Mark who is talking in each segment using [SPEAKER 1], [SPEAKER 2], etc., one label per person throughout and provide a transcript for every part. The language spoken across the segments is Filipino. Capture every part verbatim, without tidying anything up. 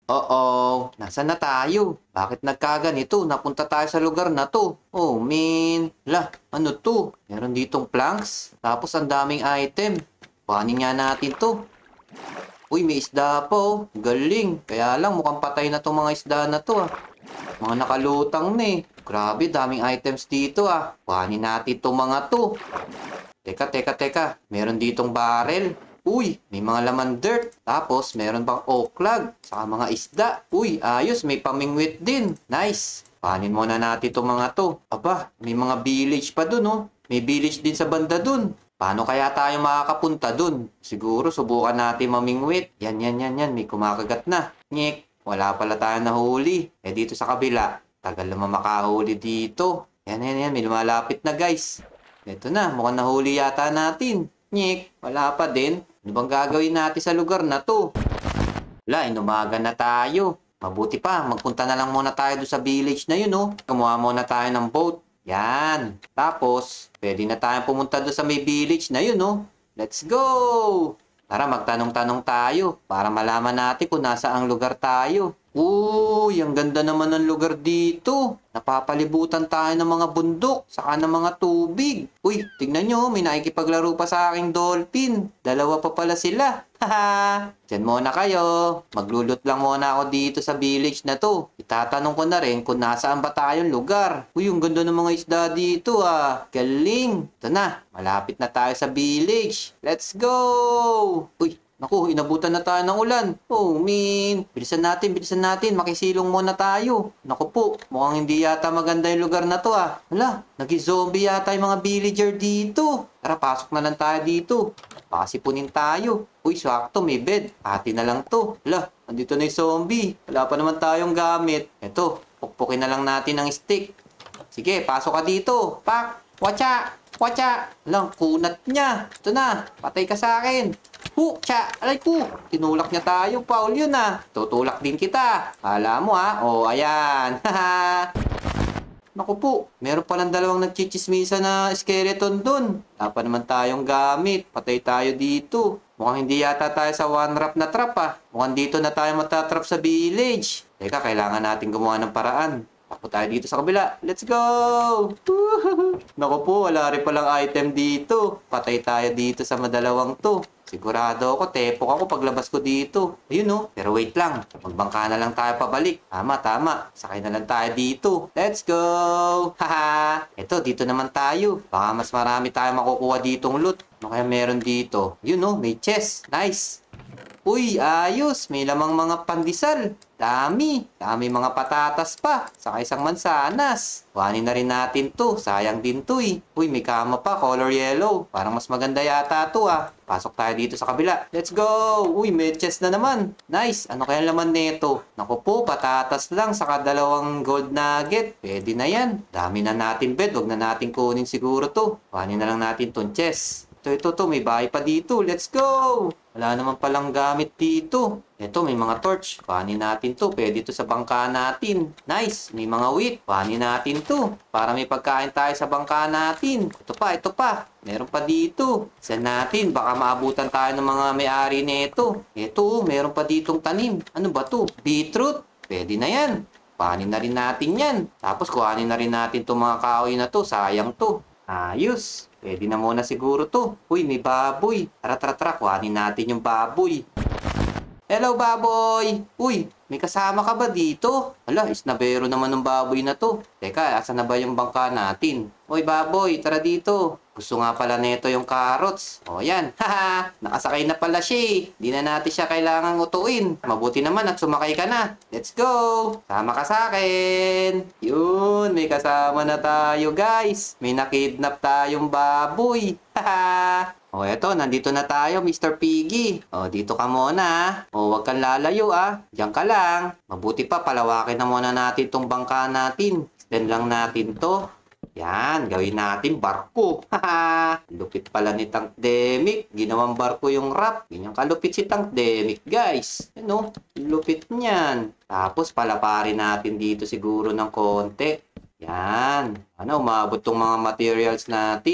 [SPEAKER 1] Oo, nasaan na tayo? Bakit nagkaganito? Napunta tayo sa lugar na to. Oh, man. Lah, ano to? Meron ditong planks. Tapos ang daming item. Panin nga natin to. Uy, may isda pa oh. Galing. Kaya lang mukhang patay na tong mga isda na to ah. Mga nakalutang na eh. Grabe, daming items dito ah. Panin natin tong mga to. Teka, teka, teka. Meron ditong barrel. Uy, may mga laman dirt. Tapos, meron pang oklag. Saka mga isda. Uy, ayos. May pamingwit din. Nice. Panin muna natin itong mga to. Aba, may mga village pa dun, oh. May village din sa banda dun. Paano kaya tayo makakapunta dun? Siguro, subukan natin mamingwit. Yan, yan, yan, yan. May kumakagat na. Nyek. Wala pala tayo nahuli. Eh, dito sa kabila. Tagal naman makahuli dito. Yan, yan, yan. May lumalapit na, guys. Ito na, mukhang nahuli yata natin. Nyek, wala pa din. Ano bang gagawin natin sa lugar na to? Wala, inumaga na tayo. Mabuti pa, magpunta na lang muna tayo doon sa village na yun, oh. Kumuha muna tayo ng boat. Yan. Tapos, pwede na tayong pumunta doon sa may village na yun, oh. Let's go! Tara, magtanong-tanong tayo para malaman natin kung nasa ang lugar tayo. Uy, ang ganda naman ng lugar dito. Napapalibutan tayo ng mga bundok, saka ng mga tubig. Uy, tignan nyo, may nakikipaglaro pa sa aking dolphin. Dalawa pa pala sila. Haha, dyan muna kayo. Maglulot lang muna ako dito sa village na to. Itatanong ko na rin kung nasaan ba tayong lugar. Uy, ang ganda ng mga isda dito ah. Galing. Ito na, malapit na tayo sa village. Let's go! Uy, naku, inabutan na tayo ng ulan. Oh, man. Bilisan natin, bilisan natin. Makisilong muna tayo. Naku po, mukhang hindi yata maganda yung lugar na to ah. Hala, naging zombie yata yung mga villager dito. Tara, pasok na lang tayo dito. Pasipunin tayo. Uy, sakto, may bed. Ati na lang to. Hala, nandito na yung zombie. Wala pa naman tayong gamit. Eto, pukpukin na lang natin ng stick. Sige, pasok ka dito. Pak! Wacha! Wacha! Lang, kunat niya. Ito na, patay ka sa akin. Hu! Cha! Alay po! Tinulak niya tayo, Paul yun ah. Tutulak din kita. Kala mo ah. O, ayan. Haha! Naku po, meron palang dalawang nagchichismisa na skeleton dun. Wala pa naman tayong gamit. Patay tayo dito. Mukhang hindi yata tayo sa one wrap na trap ah. Mukhang dito na tayo matatrap sa village. Teka, kailangan natin gumawa ng paraan. Takbo tayo dito sa kabila. Let's go! Naku po, wala rin palang item dito. Patay tayo dito sa madalawang to. Sigurado ako, tepok ako paglabas ko dito. Ayun oh. Pero wait lang. Magbangka na lang tayo pabalik. Tama, tama. Sakay na lang tayo dito. Let's go! Haha! Ito, dito naman tayo. Baka mas marami tayo makukuha ditong loot. Ano kaya meron dito? Yun oh, may chest. Nice! Uy, ayos. May lamang mga pandesal. Dami. Dami mga patatas pa. Saka isang mansanas. Kuhanin na rin natin to. Sayang din to eh. Uy, may kama pa. Color yellow. Parang mas maganda yata to ah. Pasok tayo dito sa kabila. Let's go! Uy, may chest na naman. Nice. Ano kaya laman nito? Naku po, patatas lang. Saka dalawang gold nugget. Pwede na yan. Dami na natin bed. Huwag na natin kunin siguro to. Kuhanin na lang natin tong chest. Ito, ito, to. May bahay pa dito. Let's go! Wala naman palang gamit dito. Ito, may mga torch. Kuhanin natin to. Pwede to sa bangka natin. Nice. May mga wheat. Kuhanin natin to. Para may pagkain tayo sa bangka natin. Ito pa, ito pa. Meron pa dito. Saan natin? Baka maabutan tayo ng mga may-ari nito. Ito, meron pa ditong tanim. Ano ba to? Beetroot. Pwede na yan. Kuhanin na rin natin yan. Tapos kuhanin na rin natin itong mga kahoy na to. Sayang to. Ayos. Pwede na muna siguro to. Uy, may baboy. Tara, tara, tara. Kuhanin natin yung baboy. Hello, baboy! Uy, may kasama ka ba dito? Hala, isnabero naman ng baboy na to. Teka, asa na ba yung bangka natin? Uy, baboy, tara dito. Gusto nga pala nito yung carrots. O yan, haha, nakasakay na pala siya eh. Di na natin siya kailangang utuin. Mabuti naman at sumakay ka na. Let's go! Sama ka sa akin. Yun, may kasama na tayo guys. May nakidnap tayong baboy. Haha! O eto, nandito na tayo, Mister Piggy. O, dito ka muna. O, huwag kang lalayo ah. Diyan ka lang. Mabuti pa, palawakin na muna natin tong bangka natin. Extend lang natin to. Yan, gawin natin barko. Haha! Lupit pala ni Tank Demic. Ginawang barko yung rap. Ganyan kalupit si Tank Demic, guys. Ano? Lupit niyan. Tapos, palaparin natin dito siguro ng konti. Yan. Ano, umabot tong mga materials natin.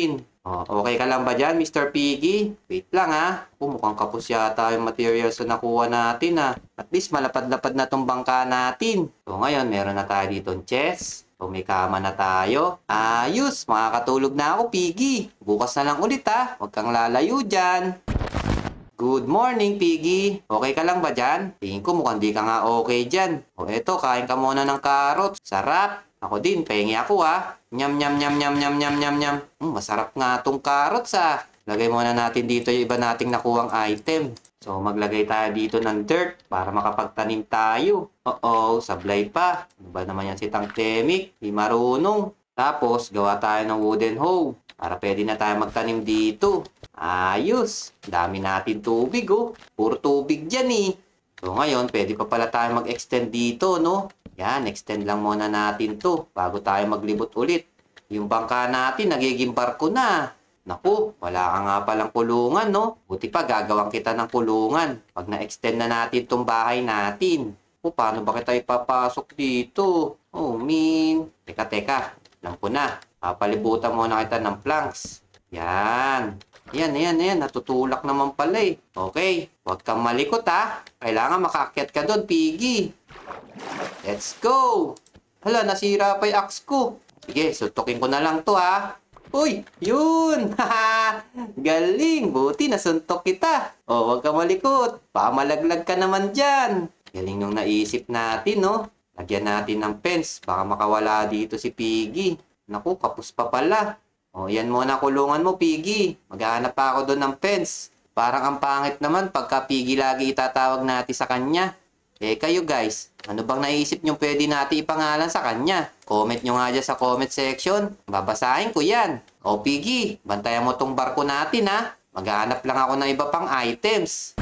[SPEAKER 1] Oh, okay ka lang ba dyan, mister Piggy? Wait lang ha. Oh, mukhang kapos yata yung materials na nakuha natin ha. At least malapad-lapad na tong bangka natin. So ngayon, meron na tayo dito ng chest. So may kama na tayo. Ayos, makakatulog na ako, Piggy. Bukas na lang ulit ha. Huwag kang lalayo dyan. Good morning, Piggy. Okay ka lang ba dyan? Tingin ko mukhang di ka nga okay dyan. O eto, kain ka muna ng carrots. Sarap. Ako din, pengi ako ha. Nyam, nyam, nyam, nyam, nyam, nyam, nyam, nyam. Mm, masarap nga tong carrots ha. Lagay muna natin dito yung iba nating nakuhang item. So, maglagay tayo dito ng dirt para makapagtanim tayo. Oo, sablay pa. Ano ba naman yan si Tang Temik? Di marunong. Tapos, gawa tayo ng wooden hoe para pwede na tayo magtanim dito. Ayos. Dami natin tubig oh. Puro tubig dyan eh. So, ngayon, pwede pa pala tayo mag-extend dito, no? Yan, extend lang muna natin to bago tayo maglibot ulit. Yung bangka natin, nagiging barko na. Naku, wala ka nga palang kulungan, no? Buti pa, gagawang kita ng kulungan pag na-extend na natin tong bahay natin. O, paano ba kita ipapasok dito? Oh, min. Teka, teka. Alam ko na. Papalibutan muna kita ng planks. Yan. Yan, yan, yan. Natutulak naman pala eh. Okay, huwag kang malikot ha. Kailangan makaakyat ka doon, Piggy. Let's go! Hala, nasira pa yung axe ko. Sige, suntukin ko na lang to ha. Uy, yun! Galing! Buti, nasuntok kita. O, huwag ka malikot. Pamalaglag ka naman dyan. Galing nung naisip natin, no? Lagyan natin ng fence. Baka makawala dito si Piggy. Naku, kapos pa pala. O, yan muna kulungan mo, Piggy. Maghahanap pa ako doon ng fence. Parang ang pangit naman pagka Piggy lagi itatawag natin sa kanya. Eh kayo guys, ano bang naisip nyo pwede natin ipangalan sa kanya? Comment nyo nga dyan sa comment section. Babasahin ko yan. O Piggy, bantayan mo tong barko natin ha. Maghahanap lang ako ng iba pang items.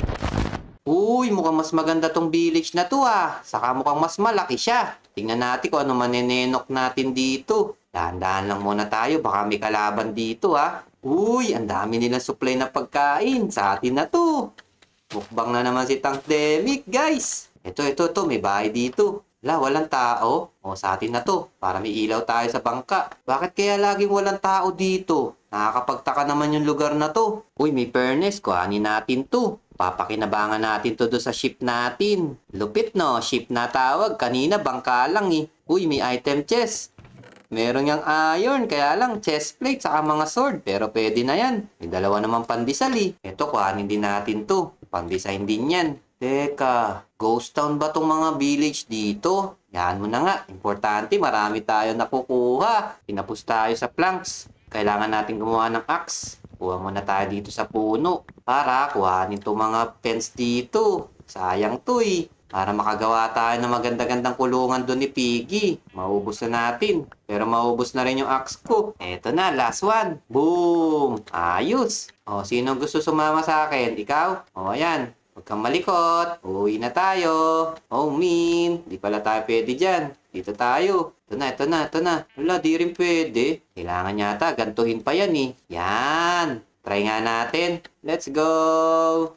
[SPEAKER 1] Uy, mukhang mas maganda tong village na to ha. Saka mukhang mas malaki siya. Tingnan natin kung ano manenenok natin dito. Dahan-dahan lang muna tayo, baka may kalaban dito ha. Uy, ang dami nilang supply na pagkain. Sa atin na to. Mukbang na naman si Tang Temik guys. Ito, ito, ito. May bahay dito. Wala, walang tao. O, sa atin na to. Para may ilaw tayo sa bangka. Bakit kaya laging walang tao dito? Nakakapagtaka naman yung lugar na to. Uy, may furnace. Kuhanin natin to. Papakinabangan natin to do sa ship natin. Lupit no, ship na tawag. Kanina, bangka lang eh. Uy, may item chest. Meron yung iron, kaya lang chest plate saka mga sword. Pero pwede na yan. May dalawa naman pandesal eh. Ito, kuhanin din natin to. Pandesign din yan. Teka, ghost town ba tong mga village dito? Yan mo na nga. Importante, marami tayo nakukuha. Pinapos tayo sa planks. Kailangan natin gumawa ng axe. Kuha muna tayo dito sa puno. Para kuhanin itong mga fence dito. Sayang to eh. Para makagawa tayo ng maganda-gandang kulungan doon ni Piggy. Maubos na natin. Pero maubos na rin yung axe ko. Eto na, last one. Boom! Ayos! O, sino gusto sumama sa akin? Ikaw? O, ayan. Huwag kang malikot. Uwi na tayo. Oh, min. Di pala tayo pwede dyan. Dito tayo. Ito na, ito na, ito na. Wala, di rin pwede. Kailangan yata, gantuhin pa yan eh. Yan. Try nga natin. Let's go.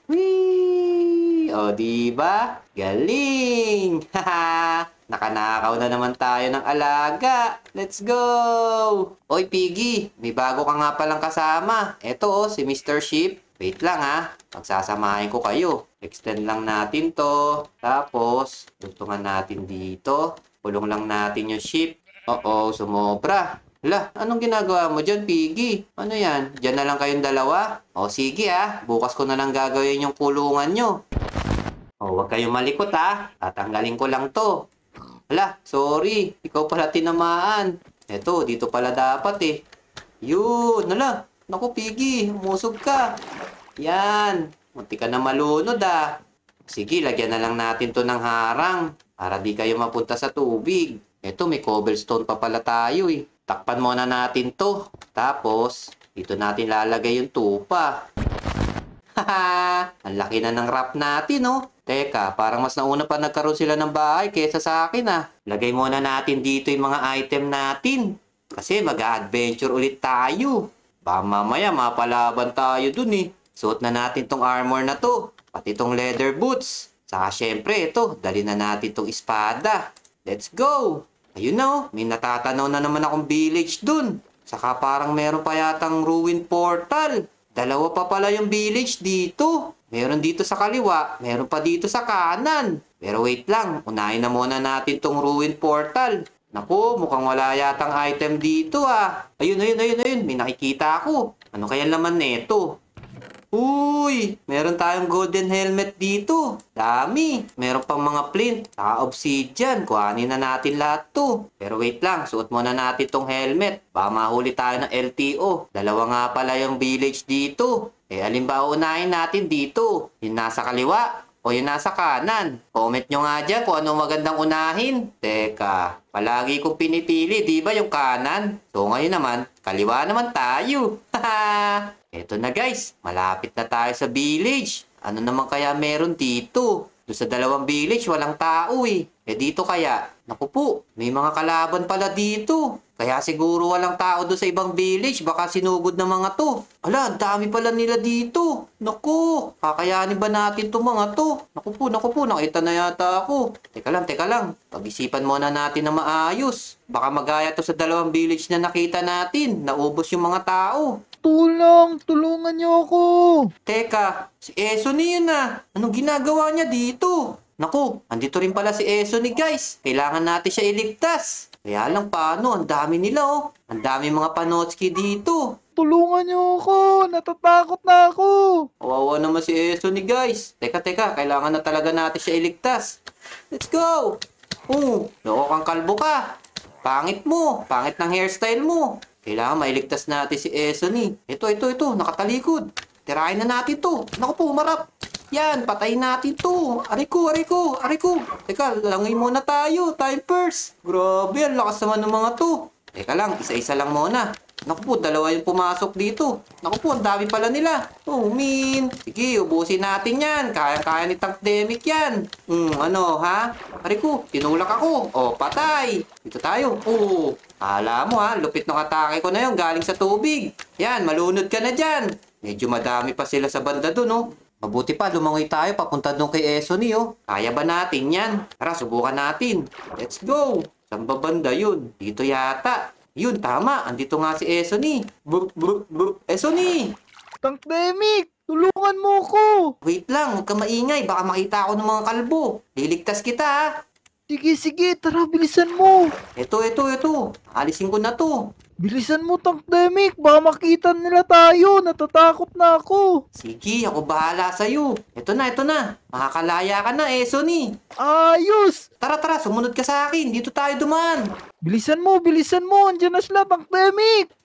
[SPEAKER 1] Whee! O, diba? Galing! Haha! Nakanakaw na naman tayo ng alaga. Let's go! Oy, Piggy. May bago ka nga palang kasama. Ito oh, si mister Sheep. Wait lang ha. Pagsasamahin ko kayo. Extend lang natin to. Tapos, tugtungan natin dito. Pulong lang natin yung ship. Oo, sumobra. Hala, anong ginagawa mo dyan, Piggy? Ano yan? Diyan na lang kayong dalawa? O, sige ha. Bukas ko na lang gagawin yung kulungan nyo. O, huwag kayong malikot ha. Tatanggalin ko lang to. Hala, sorry. Ikaw pala tinamaan. Eto, dito pala dapat eh. Yun, hala. Naku, Piggy, umusog ka. Yan. Munti ka na malunod ah. Sige, lagyan na lang natin to ng harang. Para di kayo mapunta sa tubig. Eto, may cobblestone pa pala tayo eh. Takpan muna natin to. Tapos, dito natin lalagay yung tupa. Haha! Ang laki na ng wrap natin oh. Teka, parang mas nauna pa nagkaroon sila ng bahay kaysa sa akin ah. Lagay muna natin dito yung mga item natin. Kasi mag-a-adventure ulit tayo. Baka mamaya mapalaban tayo dun eh. Suot na natin tong armor na to. Pati tong leather boots. Saka syempre ito, dali na natin tong espada. Let's go! Ayun na oh, may natatanaw na naman akong village dun. Saka parang meron pa yatang ruin portal. Dalawa pa pala yung village dito. Meron dito sa kaliwa, meron pa dito sa kanan. Pero wait lang, unahin na muna natin tong ruin portal. Naku, mukhang wala yatang item dito ah. Ayun, ayun, ayun, ayun, may nakikita ako. Ano kaya laman neto? Uy, meron tayong golden helmet dito. Dami. Meron pang mga flint, saka obsidian. Kuhanin na natin lahat to. Pero wait lang, suot muna natin tong helmet. Baka mahuli tayo ng L T O. Dalawa nga pala yung village dito. Eh, alin ba unahin natin dito? Yung nasa kaliwa o yung nasa kanan? Comment nyo nga dyan kung ano magandang unahin. Teka, palagi kong pinipili, di ba yung kanan? So ngayon naman, kaliwa naman tayo. Haha! Eto na guys, malapit na tayo sa village. Ano naman kaya meron dito? Doon sa dalawang village, walang tao eh. Eh dito kaya, naku po, may mga kalaban pala dito. Kaya siguro walang tao doon sa ibang village, baka sinugod ng mga to. Ala, ang dami pala nila dito. Naku, kakayanin ba natin to mga to? Naku po, naku po, nakita na yata ako. Teka lang, teka lang. Pag-isipan muna natin na maayos. Baka magaya to sa dalawang village na nakita natin. Naubos yung mga tao.
[SPEAKER 2] Tulong! Tulungan niyo ako!
[SPEAKER 1] Teka, si Esony yun ah. Anong ginagawa niya dito? Naku, andito rin pala si Esony guys. Kailangan natin siya iligtas. Kaya lang paano, ang dami nila oh. Ang dami mga panotski dito.
[SPEAKER 2] Tulungan niyo ako! Natatakot na ako!
[SPEAKER 1] Kawawa naman si Esony guys. Teka, teka, kailangan na talaga natin siya iligtas. Let's go! Oh, loko kang kalbo ka. Pangit mo, pangit ng hairstyle mo. Kailangan mailigtas natin si Esony. Ito, ito, ito, nakatalikod. Tirahin na natin to. Naku po, marap. Yan, patayin natin to. Aray ko, aray ko, aray ko. Teka, langay muna tayo. Time first. Grabe, ang lakas naman ng mga to. Teka lang, isa-isa lang muna. Naku po, dalawa yung pumasok dito. Naku po, ang dami pala nila. Oh, min. Sige, ubusin natin yan. Kaya-kaya ni Tankdemic yan. Hmm, ano, ha? Aray ko, tinulak ako. Oh, patay. Dito tayo. Oh, ala mo ha, lupit ng atake ko na yun galing sa tubig. Yan, malunod ka na dyan. Medyo madami pa sila sa banda dun, oh. Mabuti pa, lumangoy tayo papunta doon kay Esony, oh. Kaya ba natin yan? Tara, subukan natin. Let's go. Saan ba banda yun? Dito yata. Yun, tama. Andito nga si Esony. Brr, brr, brr. Esony!
[SPEAKER 2] Tankdemic! Tulungan mo ko!
[SPEAKER 1] Wait lang, huwag ka maingay. Baka makita ako ng mga kalbo. Liligtas kita, ha?
[SPEAKER 2] Sige, sige, tara, bilisan mo!
[SPEAKER 1] Ito, ito, ito. Alisin ko na to.
[SPEAKER 2] Bilisan mo, Tankdemic! Baka makita nila tayo! Natatakot na ako!
[SPEAKER 1] Sige, ako bahala sa'yo. Ito na, ito na. Makakalaya ka na, Esony.
[SPEAKER 2] Ayos!
[SPEAKER 1] Tara, tara, sumunod ka sa akin. Dito tayo duman.
[SPEAKER 2] Bilisan mo, bilisan mo! Andiyan na sila, Tankdemic!